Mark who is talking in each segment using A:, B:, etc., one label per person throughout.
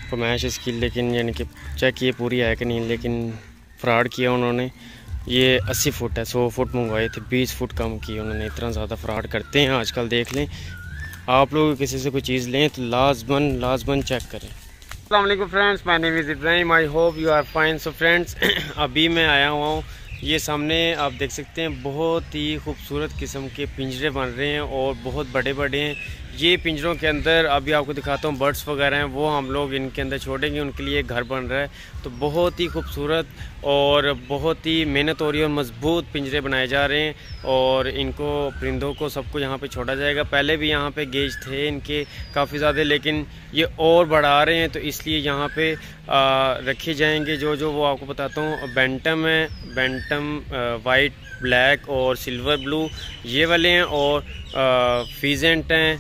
A: फरमाइश इसकी, लेकिन यानी कि चेक किए पूरी है कि नहीं, लेकिन फ्रॉड किया उन्होंने। ये 80 फुट है, 100 फुट मंगवाए थे, 20 फुट कम की उन्होंने। इतना ज़्यादा फ्रॉड करते हैं आजकल। देख लें, आप लोग किसी से कोई चीज़ लें तो लाजमन चेक करें। अस्सलाम वालेकुम friends, my name is Ibrahim, I hope you are fine. So friends, अभी मैं आया हुआ हूँ, ये सामने आप देख सकते हैं बहुत ही खूबसूरत किस्म के पिंजरे बन रहे हैं और बहुत बड़े बड़े हैं। ये पिंजरों के अंदर अभी आपको दिखाता हूँ बर्ड्स वगैरह हैं, वो हम लोग इनके अंदर छोड़ेंगे, उनके लिए घर बन रहा है। तो बहुत ही खूबसूरत और बहुत ही मेहनत हो रही है और मजबूत पिंजरे बनाए जा रहे हैं और इनको परिंदों को सबको यहाँ पे छोड़ा जाएगा। पहले भी यहाँ पे गेज थे इनके काफ़ी ज़्यादा, लेकिन ये और बढ़ा रहे हैं, तो इसलिए यहाँ पे रखे जाएंगे जो वो आपको बताता हूँ। बेंटम है, बेंटम वाइट, ब्लैक और सिल्वर ब्लू ये वाले हैं, और फीजेंट हैं,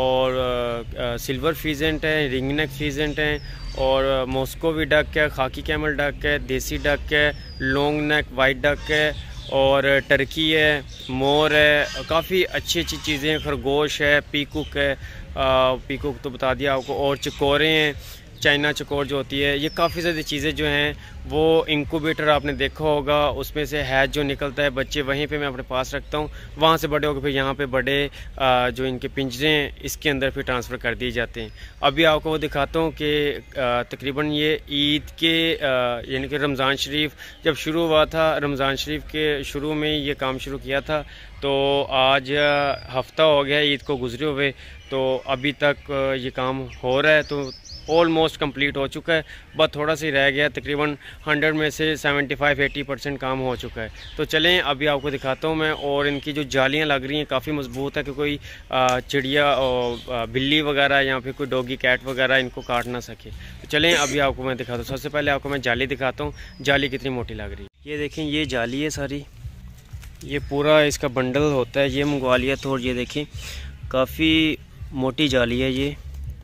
A: और सिल्वर फीजेंट है, रिंग नेक फीजेंट हैं, और मॉस्कोवी डक है, खाकी कैमल डक है, देसी डक है, लॉन्ग नेक वाइट डक है, और टर्की है, मोर है, काफ़ी अच्छी चीज़ें हैं। खरगोश है, पीकूक है, पीकूक तो बता दिया आपको, और चकोरे हैं, चाइना चकोर जो होती है। ये काफ़ी ज़्यादा चीज़ें जो हैं वो इंक्यूबेटर आपने देखा होगा, उसमें से हैच जो निकलता है बच्चे वहीं पे मैं अपने पास रखता हूँ, वहाँ से बड़े होकर फिर यहाँ पे बड़े जो इनके पिंजरे हैं इसके अंदर फिर ट्रांसफ़र कर दिए जाते हैं। अभी आपको वो दिखाता हूँ कि तकरीबन ये ईद के यानी कि रमज़ान शरीफ जब शुरू हुआ था, रमज़ान शरीफ के शुरू में ये काम शुरू किया था, तो आज हफ्ता हो गया ईद को गुजरे हुए, तो अभी तक ये काम हो रहा है। तो ऑलमोस्ट कंप्लीट हो चुका है, बस थोड़ा सा ही रह गया। तकरीबन 100 में से 75-80% काम हो चुका है। तो चलें अभी आपको दिखाता हूँ मैं। और इनकी जो जालियाँ लग रही हैं काफ़ी मजबूत है कि कोई चिड़िया और बिल्ली वगैरह या फिर कोई डॉगी कैट वगैरह इनको काट ना सके। तो चलें अभी आपको मैं दिखाता हूँ। सबसे पहले आपको मैं जाली दिखाता हूँ, जाली कितनी मोटी लग रही है। ये देखें, ये जाली है सारी, ये पूरा इसका बंडल होता है, ये मंगवा लिया था। और ये देखें काफ़ी मोटी जाली है ये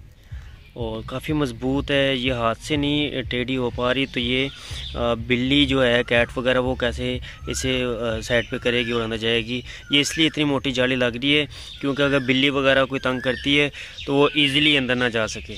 A: और काफ़ी मज़बूत है, ये हाथ से नहीं टेढ़ी हो पा रही। तो ये बिल्ली जो है, कैट वगैरह, वो कैसे इसे साइड पे करेगी और अंदर जाएगी। ये इसलिए इतनी मोटी जाली लग रही है क्योंकि अगर बिल्ली वगैरह कोई तंग करती है तो वो इजीली अंदर ना जा सके।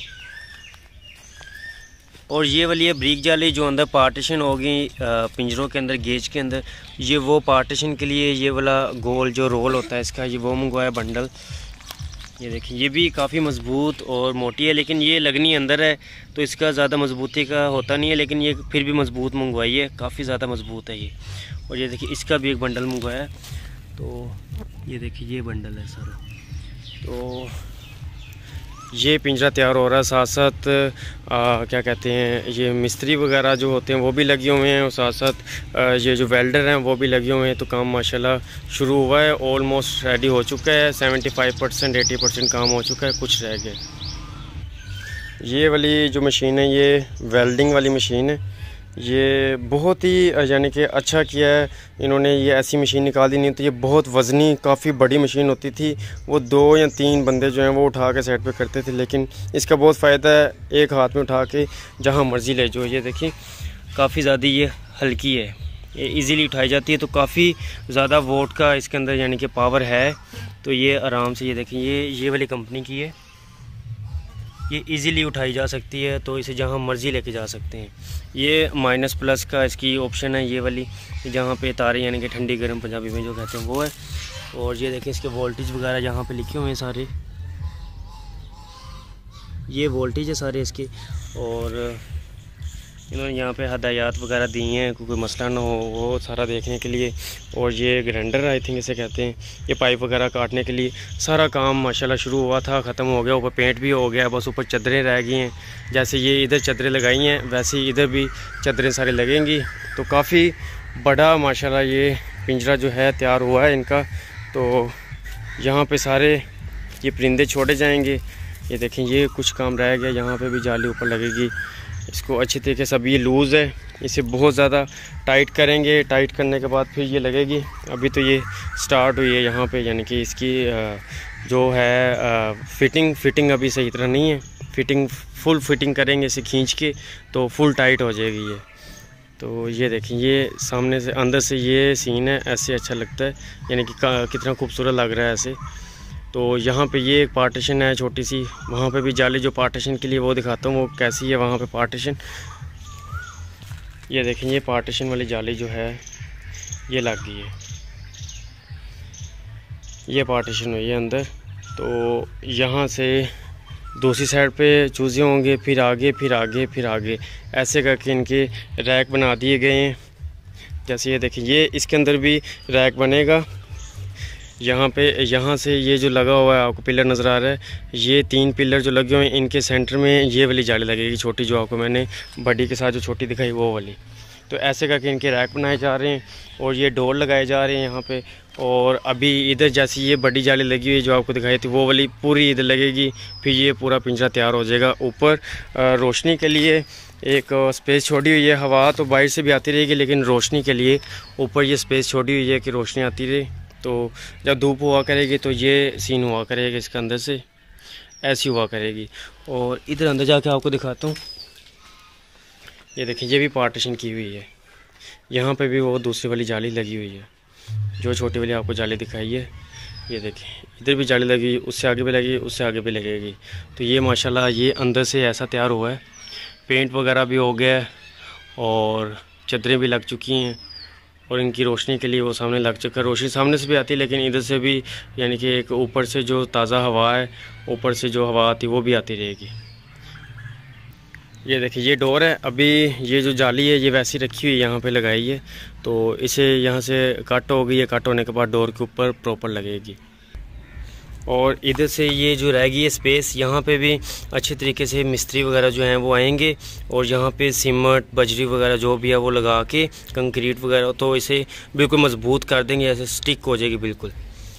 A: और ये वाली है ब्रिक जाली जो अंदर पार्टीशन होगी पिंजरों के अंदर, गेज के अंदर। ये वो पार्टीशन के लिए ये वाला गोल जो रोल होता है इसका, ये वो मंगवाया बंडल। ये देखिए, ये भी काफ़ी मज़बूत और मोटी है, लेकिन ये लगनी अंदर है तो इसका ज़्यादा मज़बूती का होता नहीं है, लेकिन ये फिर भी मज़बूत मंगवाई है, काफ़ी ज़्यादा मज़बूत है ये। और ये देखिए, इसका भी एक बंडल मंगवाया है। तो ये देखिए, ये बंडल है सारा। तो ये पिंजरा तैयार हो रहा है, साथ साथ क्या कहते हैं, ये मिस्त्री वगैरह जो होते हैं वो भी लगे हुए हैं, और साथ साथ ये जो वेल्डर हैं वो भी लगे हुए हैं। तो काम माशाल्लाह शुरू हुआ है, ऑलमोस्ट रेडी हो चुका है, 75% 80% काम हो चुका है, कुछ रह गया। ये वाली जो मशीन है ये वेल्डिंग वाली मशीन है, ये बहुत ही यानी कि अच्छा किया है इन्होंने, ये ऐसी मशीन निकाल दी। नहीं तो ये बहुत वज़नी काफ़ी बड़ी मशीन होती थी, वो 2 या 3 बंदे जो हैं वो उठा के साइड पे करते थे, लेकिन इसका बहुत फ़ायदा है, एक हाथ में उठा के जहाँ मर्ज़ी ले जाओ। ये देखिए, काफ़ी ज़्यादा ये हल्की है, ये इजीली उठाई जाती है, तो काफ़ी ज़्यादा वोट का इसके अंदर यानी कि पावर है। तो ये आराम से, ये देखें, ये वाली कंपनी की है, ये इजीली उठाई जा सकती है, तो इसे जहाँ मर्ज़ी लेके जा सकते हैं। ये माइनस प्लस का इसकी ऑप्शन है, ये वाली जहाँ पे तारे यानी कि ठंडी गर्म पंजाबी में जो कहते हैं वो है। और ये देखें, इसके वोल्टेज वगैरह यहाँ पे लिखे हुए हैं सारे, ये वोल्टेज है सारे इसके। और इन्होंने यहाँ पे हदायत वगैरह दी हैं, कोई मसला ना हो वो सारा देखने के लिए। और ये ग्राइंडर आई थिंक इसे कहते हैं, ये पाइप वगैरह काटने के लिए। सारा काम माशाल्लाह शुरू हुआ था, ख़त्म हो गया, ऊपर पेंट भी हो गया, बस ऊपर चादरें रह गई हैं। जैसे ये इधर चादरें लगाई हैं वैसे ही इधर भी चादरें सारी लगेंगी। तो काफ़ी बड़ा माशाल्लाह ये पिंजरा जो है तैयार हुआ है इनका। तो यहाँ पर सारे ये परिंदे छोड़े जाएँगे। ये देखें, ये कुछ काम रह गया, यहाँ पर भी जाली ऊपर लगेगी। इसको अच्छी तरीके से, अब ये लूज़ है, इसे बहुत ज़्यादा टाइट करेंगे, टाइट करने के बाद फिर ये लगेगी। अभी तो ये स्टार्ट हुई है यहाँ पे, यानी कि इसकी जो है फिटिंग अभी सही तरह नहीं है। फुल फिटिंग करेंगे इसे खींच के तो फुल टाइट हो जाएगी ये। तो ये देखें, ये सामने से अंदर से ये सीन है, ऐसे अच्छा लगता है, यानी कि कितना खूबसूरत लग रहा है ऐसे। तो यहाँ पे ये एक पार्टीशन है छोटी सी, वहाँ पे भी जाली जो पार्टीशन के लिए वो दिखाता हूँ वो कैसी है वहाँ पे पार्टीशन। ये देखें, ये पार्टीशन वाली जाली जो है ये लग गई है, ये पार्टीशन हुई है अंदर। तो यहाँ से दूसरी साइड पे चूज़े होंगे, फिर आगे फिर आगे फिर आगे, ऐसे करके इनके रैक बना दिए गए हैं। जैसे ये देखें, ये इसके अंदर भी रैक बनेगा। यहाँ पे यहाँ से ये जो लगा हुआ है आपको पिलर नज़र आ रहा है, ये 3 पिलर जो लगे हुए हैं इनके सेंटर में ये वाली जाली लगेगी छोटी, जो आपको मैंने बड़ी के साथ जो छोटी दिखाई वो वाली। तो ऐसे करके इनके रैक बनाए जा रहे हैं और ये डोर लगाए जा रहे हैं यहाँ पे। और अभी इधर जैसी ये बड़ी जाली लगी हुई है जो आपको दिखाई थी वो वाली पूरी इधर लगेगी, फिर ये पूरा पिंजरा तैयार हो जाएगा। ऊपर रोशनी के लिए एक स्पेस छोड़ी हुई है, हवा तो बाहर से भी आती रहेगी लेकिन रोशनी के लिए ऊपर ये स्पेस छोड़ी हुई है कि रोशनी आती रहे। तो जब धूप हुआ करेगी तो ये सीन हुआ करेगा, इसके अंदर से ऐसी हुआ करेगी। और इधर अंदर जाके आपको दिखाता हूँ, ये देखिए ये भी पार्टीशन की हुई है, यहाँ पे भी वो दूसरी वाली जाली लगी हुई है जो छोटी वाली आपको जाली दिखाई है। ये देखिए इधर भी जाली लगी, उससे आगे भी लगी, उससे आगे भी लगेगी। तो ये माशाल्लाह ये अंदर से ऐसा तैयार हुआ है, पेंट वगैरह भी हो गया है और चद्दरें भी लग चुकी हैं और इनकी रोशनी के लिए वो सामने लग चुका है। रोशनी सामने से भी आती है लेकिन इधर से भी, यानी कि एक ऊपर से जो ताज़ा हवा है, ऊपर से जो हवा आती है वो भी आती रहेगी। ये देखिए ये डोर है, अभी ये जो जाली है ये वैसी रखी हुई है, यहाँ पे लगाई है। तो इसे यहाँ से कट हो गई है, कट होने के बाद डोर के ऊपर प्रॉपर लगेगी। और इधर से ये जो रह गई है स्पेस, यहाँ पे भी अच्छे तरीके से मिस्त्री वगैरह जो हैं वो आएंगे और यहाँ पे सीमेंट बजरी वगैरह जो भी है वो लगा के कंक्रीट वगैरह, तो इसे बिल्कुल मजबूत कर देंगे, ऐसे स्टिक हो जाएगी बिल्कुल।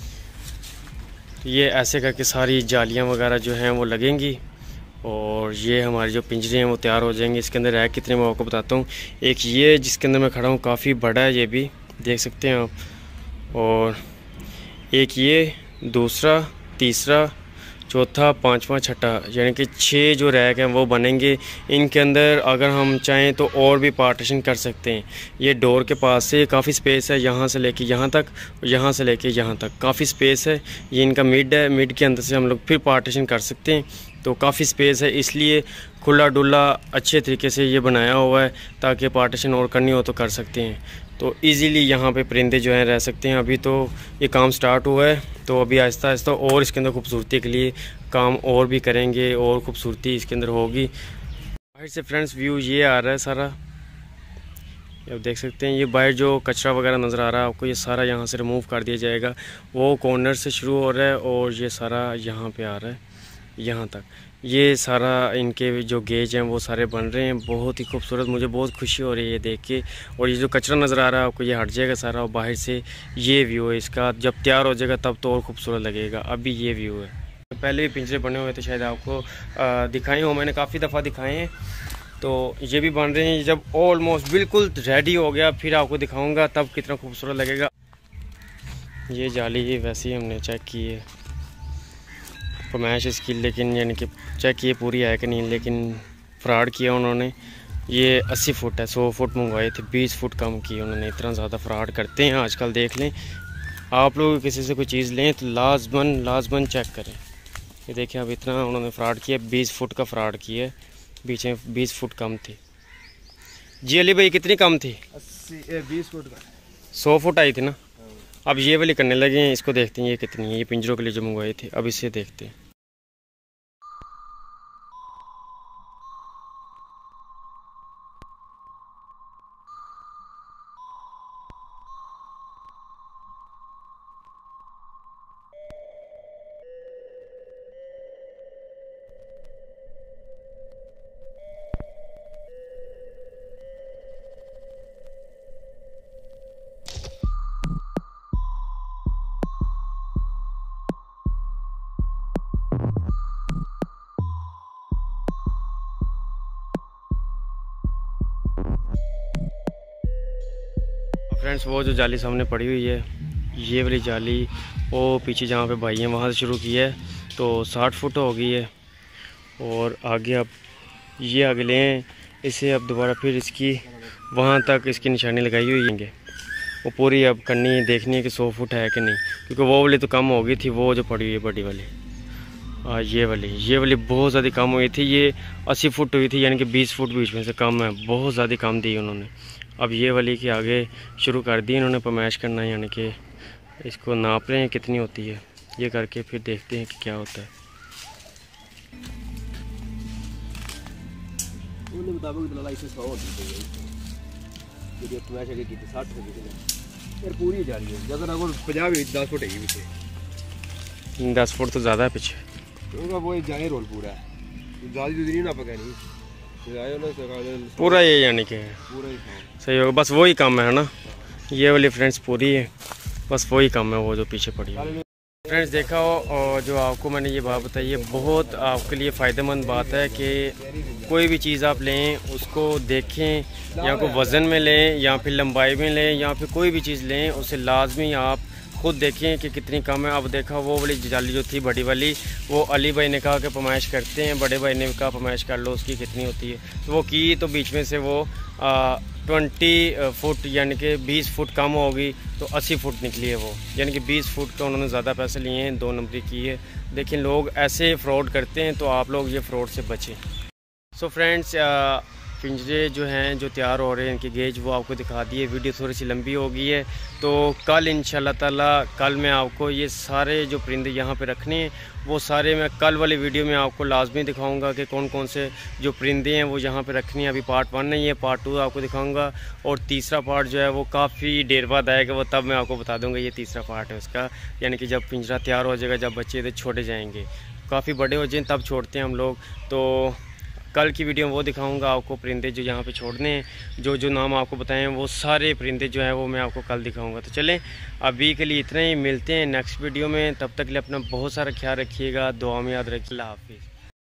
A: ये ऐसे करके सारी जालियाँ वगैरह जो हैं वो लगेंगी और ये हमारे जो पिंजरे हैं वो तैयार हो जाएंगे। इसके अंदर रैक कितने मैं आपको बताता हूँ। एक ये जिसके अंदर मैं खड़ा हूँ काफ़ी बड़ा है, ये भी देख सकते हैं आप। और एक ये, दूसरा, तीसरा, चौथा, पांचवा, छठा, यानी कि 6 जो रैक हैं वो बनेंगे। इनके अंदर अगर हम चाहें तो और भी पार्टीशन कर सकते हैं। ये डोर के पास से काफ़ी स्पेस है, यहाँ से लेके यहाँ तक, यहाँ से लेके यहाँ तक काफ़ी स्पेस है। ये इनका मिड है, मिड के अंदर से हम लोग फिर पार्टीशन कर सकते हैं। तो काफ़ी स्पेस है, इसलिए खुला डुला अच्छे तरीके से ये बनाया हुआ है ताकि पार्टीशन और करनी हो तो कर सकते हैं। तो इजीली यहाँ पे परिंदे जो हैं रह सकते हैं। अभी तो ये काम स्टार्ट हुआ है, तो अभी आहिस्ता आहिस्ता और इसके अंदर खूबसूरती के लिए काम और भी करेंगे और खूबसूरती इसके अंदर होगी। बाहर से फ्रेंड्स व्यू ये आ रहा है सारा, अब देख सकते हैं। ये बाहर जो कचरा वगैरह नज़र आ रहा है आपको, ये सारा यहाँ से रिमूव कर दिया जाएगा। वो कॉर्नर से शुरू हो रहा है और ये सारा यहाँ पे आ रहा है यहाँ तक। ये सारा इनके जो गेज हैं वो सारे बन रहे हैं, बहुत ही खूबसूरत। मुझे बहुत खुशी हो रही है देख के। और ये जो कचरा नज़र आ रहा है आपको, ये हट जाएगा सारा और बाहर से ये व्यू है इसका। जब तैयार हो जाएगा तब तो और खूबसूरत लगेगा। अभी ये व्यू है। पहले भी पिंजरे बने हुए थे, शायद आपको दिखाए हो, मैंने काफ़ी दफ़ा दिखाए हैं। तो ये भी बन रहे हैं। जब ऑलमोस्ट बिल्कुल रेडी हो गया फिर आपको दिखाऊँगा तब कितना खूबसूरत लगेगा। ये जाली वैसे ही हमने चेक की है फरमाइश इसकी, लेकिन यानी कि चेक किए पूरी है कि नहीं, लेकिन फ्रॉड किया उन्होंने। ये 80 फुट है, 100 फुट मंगवाए थे, 20 फुट कम किए उन्होंने। इतना ज़्यादा फ्रॉड करते हैं आजकल। देख लें आप लोग किसी से कोई चीज़ लें तो लाजमन चेक करें। ये देखिए अब इतना उन्होंने फ्रॉड किया, 20 फुट का फ्रॉड किया है। बीच में 20 फुट कम थी। जी अली भाई कितनी कम थी?
B: 20 फुट का
A: 100 फुट आई थी ना। अब ये वाली करने लगे हैं, इसको देखते हैं ये कितनी है। ये पिंजरों के लिए जो मंगवाई थी, अब इसे देखते हैं। फ्रेंड्स वो जो जाली सामने पड़ी हुई है, ये वाली जाली, वो पीछे जहाँ पे भाई हैं वहाँ से शुरू की है तो 60 फुट हो गई है। और आगे अब ये अगले हैं, इसे अब दोबारा फिर इसकी वहाँ तक इसकी निशानी लगाई हुई है। वो पूरी अब करनी है, देखनी है कि 100 फुट है कि नहीं, क्योंकि वो वाली तो कम हो गई थी, वो जो पड़ी हुई है बड़ी वाली ये वाली बहुत ज़्यादा कम हुई थी। ये 80 फुट हुई थी, यानी कि 20 फुट बीच में से कम है, बहुत ज़्यादा कम दी उन्होंने। अब ये वाली के आगे शुरू कर दी इन्होंने पैमाइश करना, यानी कि इसको नाप रहे हैं कितनी होती है, ये करके फिर देखते हैं कि क्या होता है।
B: उन्हें मुताबिक दलाल इसे 100 होती है, ये पैमाइश आगे की 60 हो गई यार, पूरी जा रही है। जगह ना 50 10 फुट है पीछे,
A: 10 फुट तो ज़्यादा है पीछे,
B: होगा वो जाए रोल पूरा है, ज़्यादा नहीं ना पका नहीं
A: पूरा ये, यानी कि
B: पूरा ही
A: सही होगा। बस वही काम है ना, ये वाली फ्रेंड्स पूरी है, बस वही काम है वो जो पीछे पड़ी है। फ्रेंड्स देखा हो, और जो आपको मैंने ये बात बताई है बहुत आपके लिए फ़ायदेमंद बात है कि कोई भी चीज़ आप लें उसको देखें, या कोई वज़न में लें या फिर लंबाई में लें या फिर कोई भी चीज़ लें, उसे लाजमी आप खुद देखें कि कितनी कम है। अब देखा वो वाली जाली जो थी बड़ी वाली, वो अली भाई ने कहा कि पैमाइश करते हैं, बड़े भाई ने कहा पैमाइश कर लो उसकी कितनी होती है, तो वो की, तो बीच में से वो 20 फुट यानी कि 20 फुट कम होगी, तो 80 फुट निकली है वो, यानी कि 20 फुट का उन्होंने ज़्यादा पैसे लिए हैं, 2 नंबरी की है। लेकिन लोग ऐसे फ्रॉड करते हैं, तो आप लोग ये फ्रॉड से बचें। सो फ्रेंड्स पिंजरे जो हैं जो तैयार हो रहे हैं, इनकी गेज वो आपको दिखा दी है। वीडियो थोड़ी सी लंबी हो गई है, तो कल इंशाल्लाह ताला कल मैं आपको ये सारे जो परिंदे यहाँ पे रखने हैं वो सारे मैं कल वाली वीडियो में आपको लाजमी दिखाऊंगा कि कौन कौन से जो परिंदे हैं वो यहाँ पे रखने हैं। अभी पार्ट 1 नहीं है, पार्ट 2 आपको दिखाऊंगा, और तीसरा पार्ट जो है वो काफ़ी देर बाद आएगा, वो तब मैं आपको बता दूँगा ये तीसरा पार्ट है उसका, यानी कि जब पिंजरा तैयार हो जाएगा, जब बच्चे इधर छोड़े जाएंगे, काफ़ी बड़े हो जाएँ तब छोड़ते हैं हम लोग। तो कल की वीडियो में वो दिखाऊंगा आपको परिंदे जो यहाँ पे छोड़ने हैं, जो जो नाम आपको बताएं वो सारे परिंदे जो हैं वो मैं आपको कल दिखाऊंगा। तो चलें अभी के लिए इतना ही, मिलते हैं नेक्स्ट वीडियो में, तब तक के लिए अपना बहुत सारा ख्याल रखिएगा, दुआ में याद रखिए। अल्लाह हाफिज़।